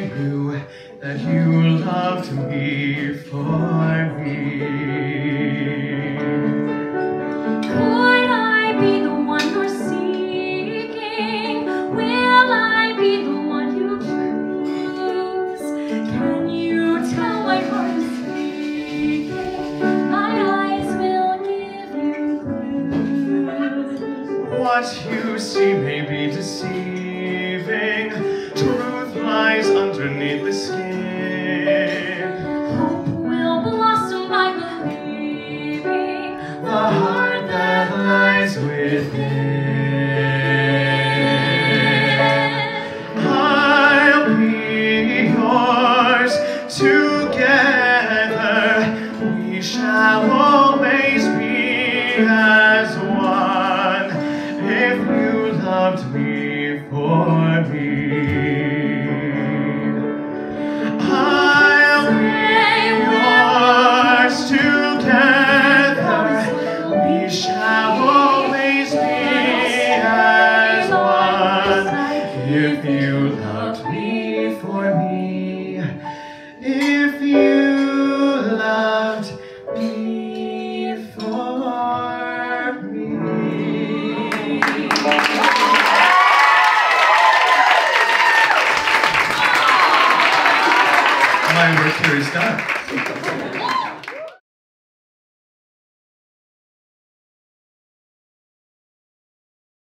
knew that you loved me for me. Could I be the one you're seeking? Will I be the one you choose? Can you tell my heart is speaking? My eyes will give you clues. What you see may be deceiving. Truth lies underneath the skin. Hope will blossom by believing. The heart that lies within. I'll be yours. Together we shall always be as one. If you loved me for me, I'll be yours. Together we shall always be as one. If you loved me for me, if you loved me for me. My work here is done.